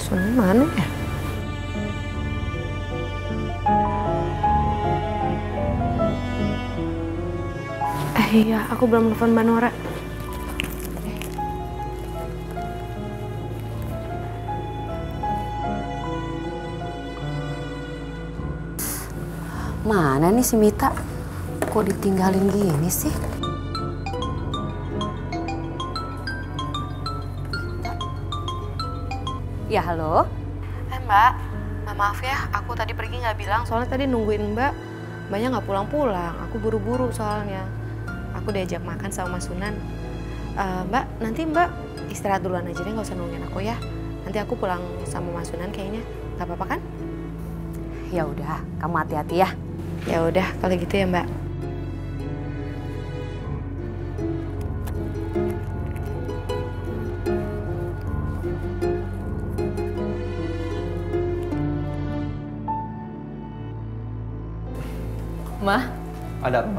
Sunan mana ya? Iya, aku belum telepon Mbak Nora. Mana nih si Mita? Kok ditinggalin gini sih? Ya, halo? Mbak, maaf ya, aku tadi pergi nggak bilang, soalnya tadi nungguin Mbaknya nggak pulang-pulang. Aku buru-buru soalnya. Aku diajak makan sama Mas Sunan. Mbak, nanti Mbak istirahat duluan aja deh, nggak usah nungguin aku ya. Nanti aku pulang sama Mas Sunan kayaknya. Nggak apa-apa kan? Ya udah, kamu hati-hati ya. Ya udah, kalau gitu ya Mbak. Ma? Ada apa, Ma?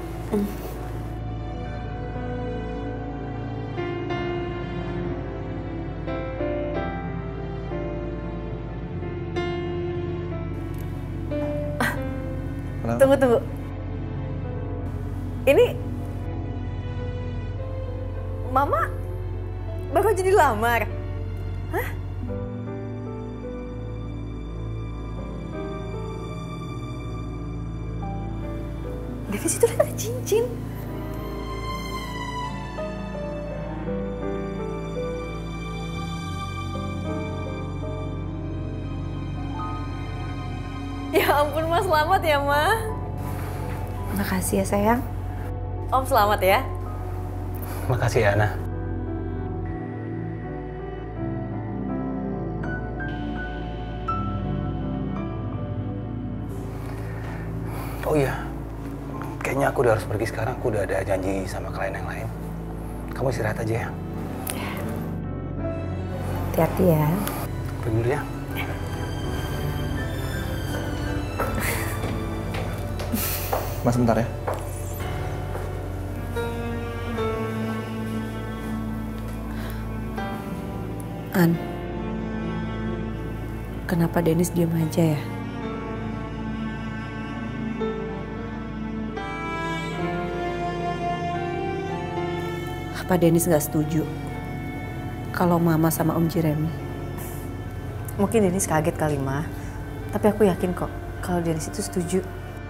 Tunggu. Ini Mama baru jadi lamar. Hah? Dari situ lihat ada cincin. Ya ampun, Ma, selamat ya, Ma. Makasih ya, sayang. Om selamat ya. Makasih ya, Ana. Oh iya, kayaknya aku udah harus pergi sekarang. Aku udah ada janji sama klien yang lain. Kamu istirahat aja ya. Hati-hati ya. Pergi dulu ya. Mas, sebentar ya. An, kenapa Dennis diam aja ya? Apa Dennis nggak setuju kalau Mama sama Om Jeremy? Mungkin Dennis kaget kali, Ma. Tapi aku yakin kok kalau Dennis itu setuju.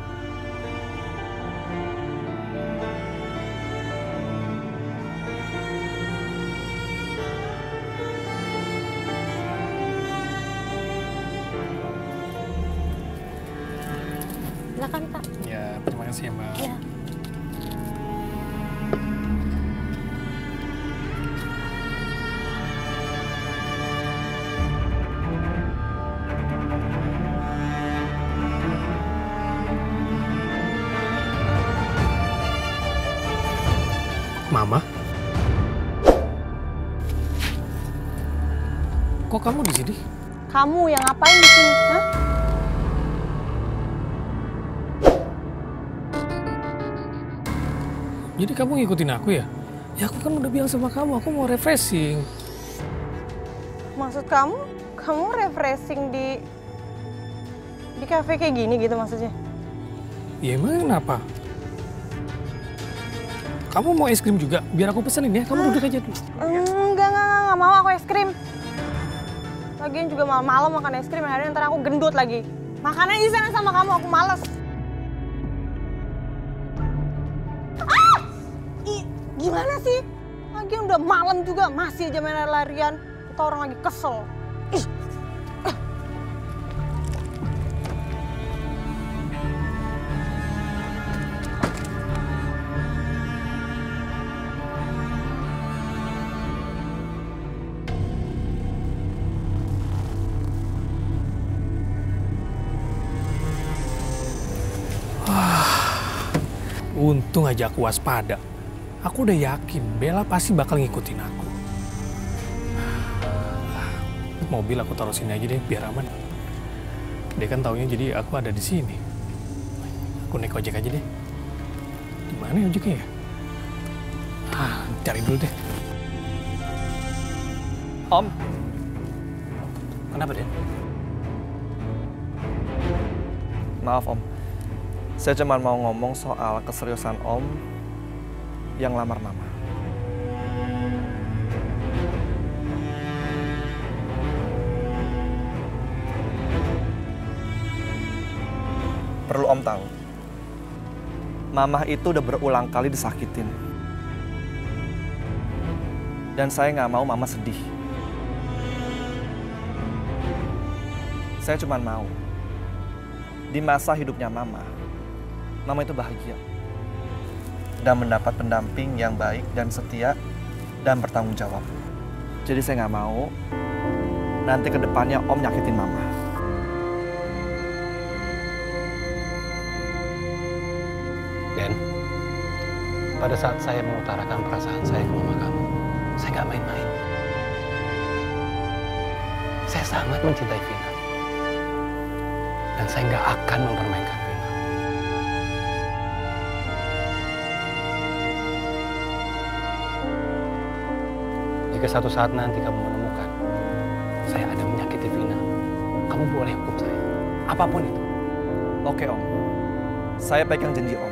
Silakan, Kak. Ya, terima kasih ya, Mbak. Ya. Mama? Kok kamu di sini? Kamu yang ngapain di sini? Hah? Jadi kamu ngikutin aku ya? Ya aku kan udah bilang sama kamu, aku mau refreshing. Maksud kamu refreshing di kafe kayak gini gitu maksudnya? Ya emang kenapa? Kamu mau es krim juga? Biar aku pesenin ya, kamu duduk aja dulu. Enggak mau aku es krim. Lagian juga malam-malam makan es krim, akhirnya ntar aku gendut lagi. Makan aja di sana sama kamu, aku males. Gimana sih? Lagian udah malam juga, masih aja main lari-larian. Kita orang lagi kesel. Ih. Untung aja aku waspada. Aku udah yakin Bella pasti bakal ngikutin aku. Mobil aku taruh sini aja deh, biar aman. Dia kan taunya jadi aku ada di sini. Aku naik ojek aja deh. Gimana ya ojeknya ya? Cari dulu deh. Om. Kenapa, Den? Maaf Om, saya cuma mau ngomong soal keseriusan Om yang lamar Mama. Perlu Om tahu, Mama itu udah berulang kali disakitin. Dan saya nggak mau Mama sedih. Saya cuma mau di masa hidupnya Mama itu bahagia dan mendapat pendamping yang baik dan setia dan bertanggung jawab. Jadi saya nggak mau nanti ke depannya Om nyakitin Mama. Den, pada saat saya mengutarakan perasaan saya ke mama kamu, saya nggak main-main. Saya sangat mencintai Vina. Dan saya nggak akan mempermainkan Vina. Jika satu saat nanti kamu menemukan saya ada menyakiti Vina, kamu boleh hukum saya. Apapun itu. Oke Om, saya pegang janji Om.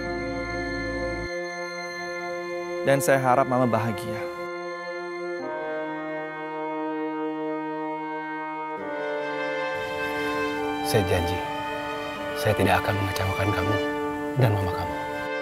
Dan saya harap Mama bahagia. Saya janji, saya tidak akan mengecewakan kamu dan mama kamu.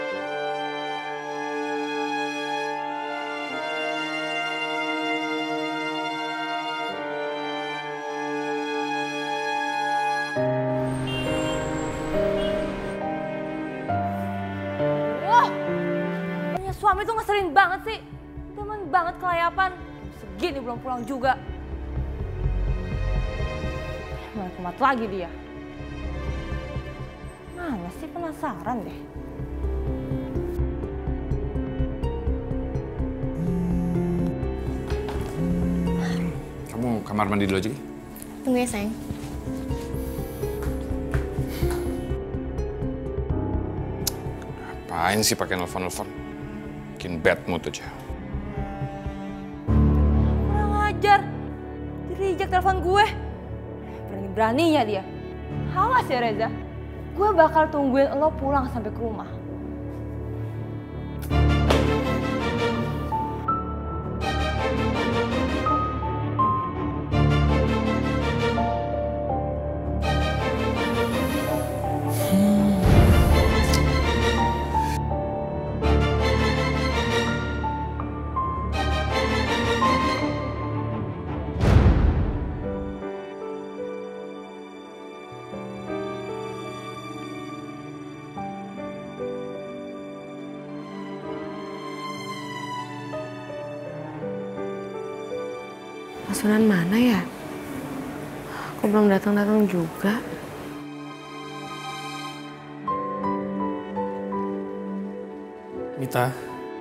Wah, punya suami tuh ngeselin banget sih. Demen banget kelayapan. Segini belum pulang juga. Mana kumat lagi dia. Mana sih, penasaran deh. Kamu kamar mandi dulu aja, Gi. Tunggu ya, sayang. Ngapain sih pakai nelfon-nelfon? Bikin bad mood aja. Kurang ajar. Di-reject telepon gue. Berani-beraninya dia. Awas ya Reza. Gue bakal tungguin lo pulang sampai ke rumah. Sunan mana ya? Kok belum datang-datang juga? Mita.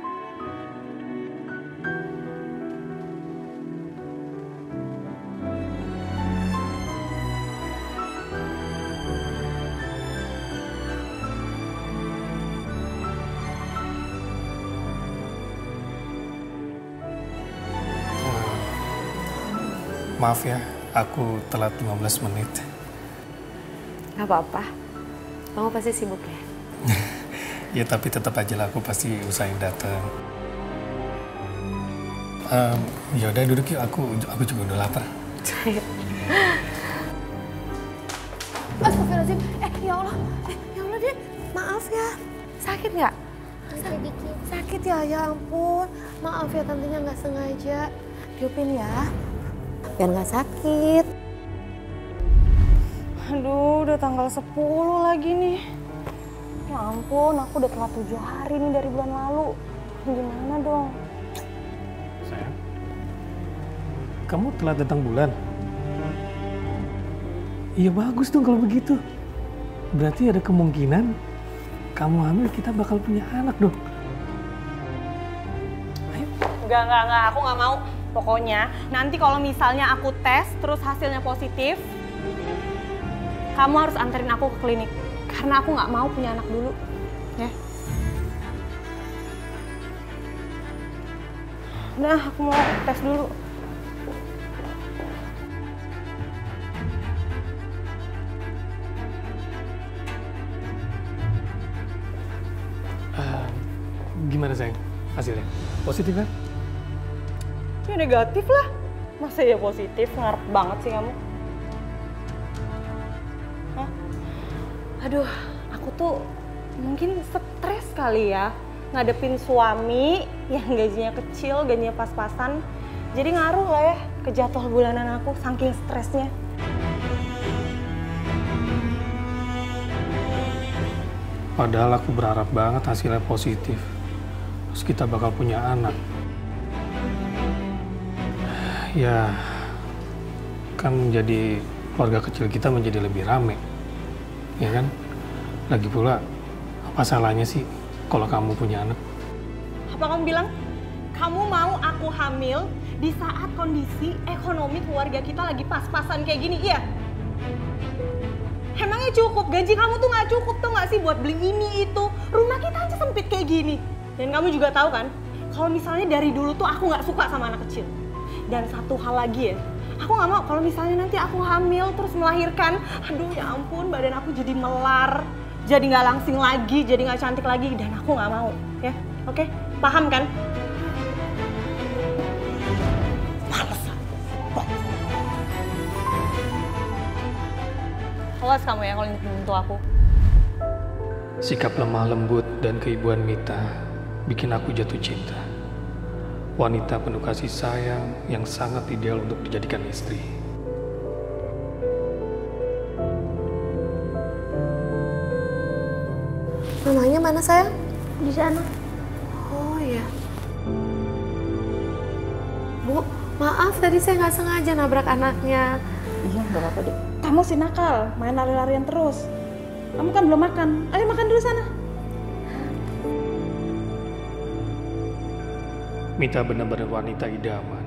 Maaf ya, aku telat 15 menit. Gak apa-apa. Kamu pasti sibuk ya? Ya tapi tetap aja lah, aku pasti usahain datang. Ya udah duduk yuk, aku juga udah lapar. Astagfirullahaladzim. Ya Allah Din, maaf ya. Sakit nggak? Sedikit. Sakit ya ampun. Maaf ya tantenya nggak sengaja. Tiupin ya. Biar nggak sakit. Aduh, udah tanggal 10 lagi nih. Ya ampun, aku udah telat 7 hari nih dari bulan lalu. Gimana dong? Sayang, kamu telat datang bulan? Iya bagus dong kalau begitu. Berarti ada kemungkinan kamu hamil, kita bakal punya anak dong. Ayo. Enggak, aku nggak mau. Pokoknya nanti kalau misalnya aku tes terus hasilnya positif, kamu harus anterin aku ke klinik. Karena aku nggak mau punya anak dulu. Ya. Udah, aku mau tes dulu. Gimana sayang hasilnya? Positif kan? Ya negatif lah. Masa ya positif? Ngarep banget sih kamu. Hah? Aduh, aku tuh mungkin stres kali ya. Ngadepin suami yang gajinya kecil, gajinya pas-pasan. Jadi ngaruh lah ya ke jadwal bulanan aku saking stresnya. Padahal aku berharap banget hasilnya positif. Terus kita bakal punya anak. Ya, kan jadi keluarga kecil kita menjadi lebih rame. Ya kan? Lagi pula, apa salahnya sih kalau kamu punya anak? Apa kamu bilang? Kamu mau aku hamil di saat kondisi ekonomi keluarga kita lagi pas-pasan kayak gini, iya? Emangnya cukup? Gaji kamu tuh nggak cukup tuh nggak sih buat beli ini itu? Rumah kita aja sempit kayak gini. Dan kamu juga tahu kan, kalau misalnya dari dulu tuh aku nggak suka sama anak kecil. Dan satu hal lagi ya, aku nggak mau kalau misalnya nanti aku hamil terus melahirkan, aduh ya ampun badan aku jadi melar, jadi nggak langsing lagi, jadi nggak cantik lagi, dan aku nggak mau, ya, oke? Paham kan? Males aku. Awas kamu ya kalau nyentuh aku. Sikap lemah lembut dan keibuan Mita bikin aku jatuh cinta. Wanita penuh kasih sayang yang sangat ideal untuk dijadikan istri. Mamanya mana sayang? Di sana. Oh iya. Bu, maaf tadi saya nggak sengaja nabrak anaknya. Iya, nggak apa-apa deh. Kamu sih nakal, main lari-larian terus. Kamu kan belum makan. Ayo makan dulu sana. Mita benar-benar wanita idaman.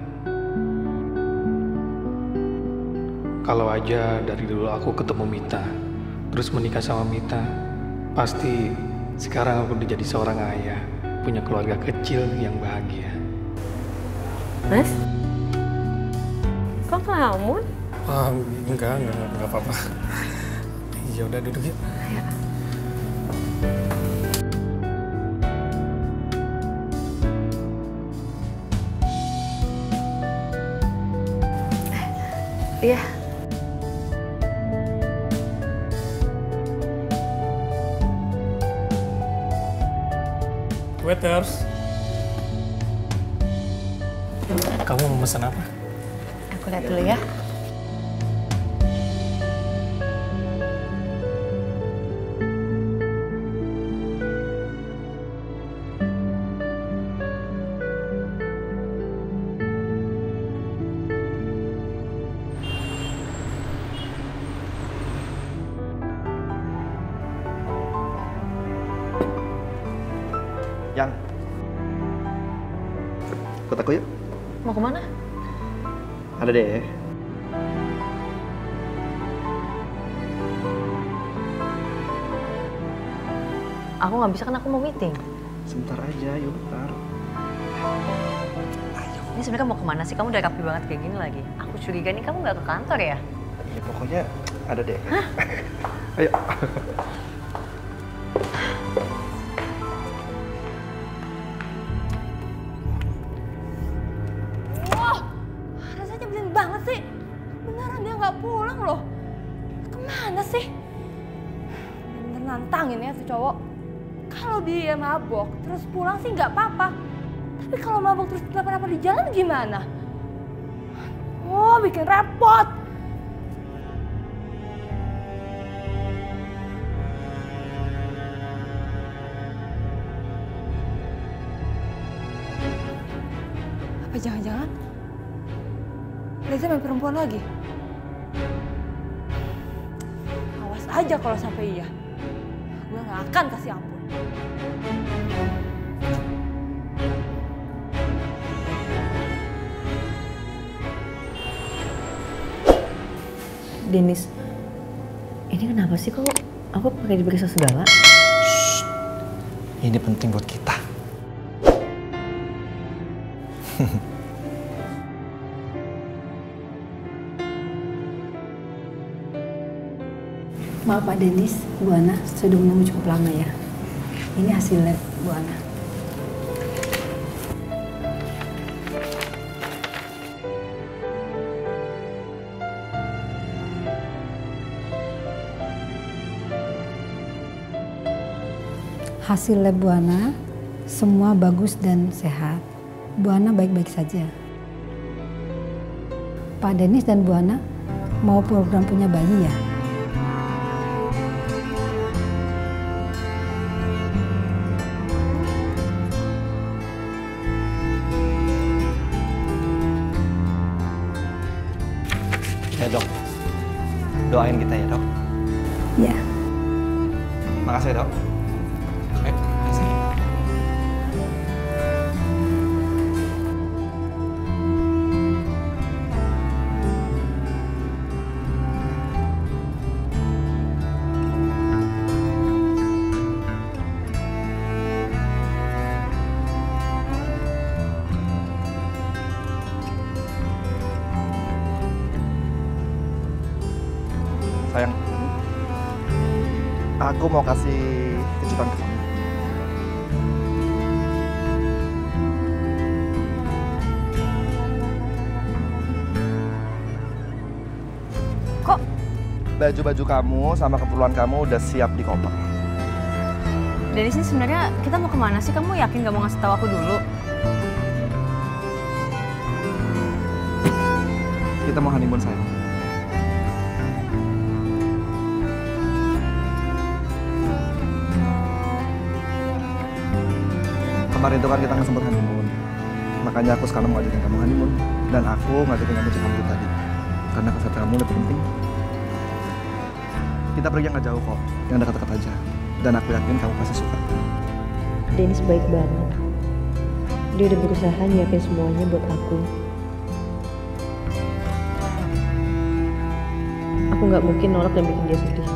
Kalau aja dari dulu aku ketemu Mita, terus menikah sama Mita, pasti sekarang aku udah jadi seorang ayah, punya keluarga kecil yang bahagia. Mas? Kok ngelamun? Enggak apa-apa. Ya udah duduk yuk. Iya. Waiters. Kamu mau pesan apa? Aku lihat dulu ya. Yang ikut aku yuk. Mau kemana? Ada deh. Aku nggak bisa kan aku mau meeting. Sebentar aja, yuk bentar. Ini sebenarnya mau kemana sih? Kamu udah rapi banget kayak gini lagi. Aku curiga nih kamu nggak ke kantor ya? Ya pokoknya ada deh. Ayo. Kemana sih? Bener nantangin ya si cowok. Kalau dia mabok terus pulang sih nggak apa-apa. Tapi kalau mabok terus kenapa-napa di jalan gimana? Oh, bikin repot. Apa jangan-jangan Reza main perempuan lagi? Aja kalau sampai iya, gue nggak akan kasih ampun. Denis, ini kenapa sih kok aku pakai diperiksa segala? Shh. Ini penting buat kita. Maaf Pak Denis, Bu Ana sudah menunggu cukup lama ya. Ini hasil lab Bu Ana. Hasil lab Bu Ana semua bagus dan sehat. Bu Ana baik-baik saja. Pak Denis dan Bu Ana mau program punya bayi ya? Ya dok, doain kita ya dok. Ya. Makasih ya dok. Makasih. Sayang, aku mau kasih kejutan ke kamu. Kok? Baju-baju kamu sama keperluan kamu udah siap di koper. Dari sini sebenarnya kita mau kemana sih? Kamu yakin gak mau ngasih tahu aku dulu? Kita mau honeymoon sayang. Kemarin itu kan kita nggak sempat honeymoon, makanya aku sekarang mau ajakin kamu honeymoon, dan aku ngajakin kamu Cikampek tadi karena kesehatan kamu lebih penting. Kita pergi yang nggak jauh kok, yang dekat-dekat aja, dan aku yakin kamu pasti suka. Denis baik banget. Dia udah berusaha nyiapin semuanya buat aku. Aku nggak mungkin nolak dan bikin dia sedih.